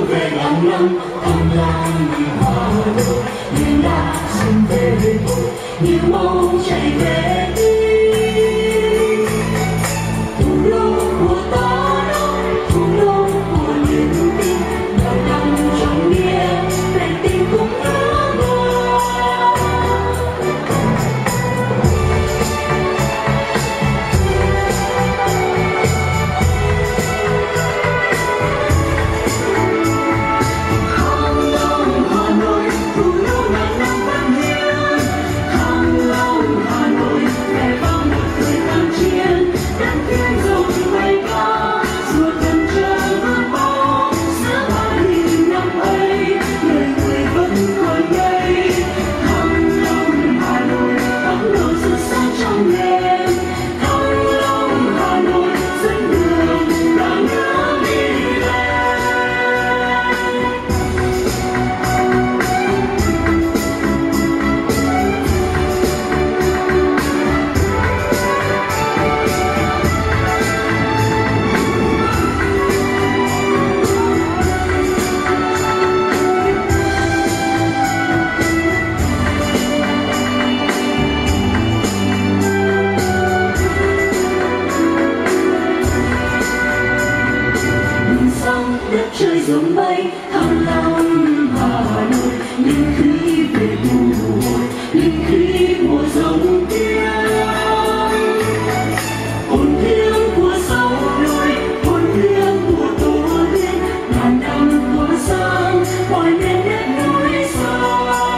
về ngàn năm thăng long Hà Nội, như là xuân về như mong chạy về đi. Thủ đô của ta đó, thủ đô của niềm tin, ngàn năm trong nghĩa về tình cũng ước mơ. Đất trời giống mây thăng long Hà Nội, linh khí về bùi hồi, linh khí mùa giống tiếng, hồn thiêng của sông núi, hồn thiêng của tổ tiên, ngàn năm tỏa sáng mọi miền đất núi xa.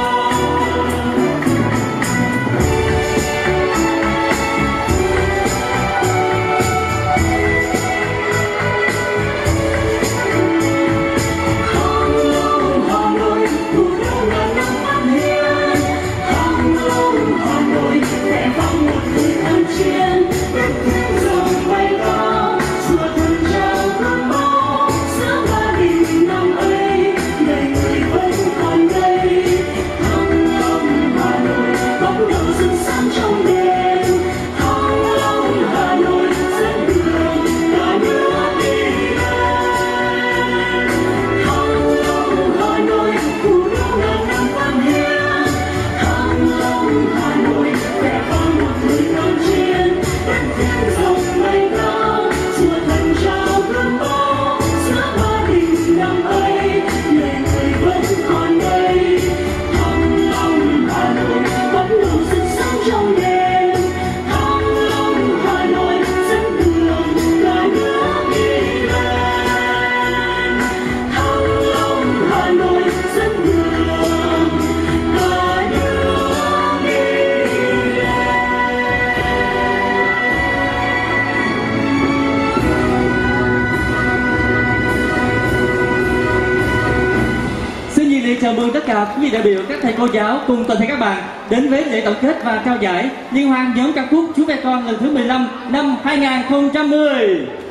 Chào mừng tất cả quý vị đại biểu, các thầy cô giáo cùng toàn thể các bạn đến với lễ tổng kết và trao giải Liên hoan nhóm ca khúc Chú Bé Con lần thứ 15 năm 2010.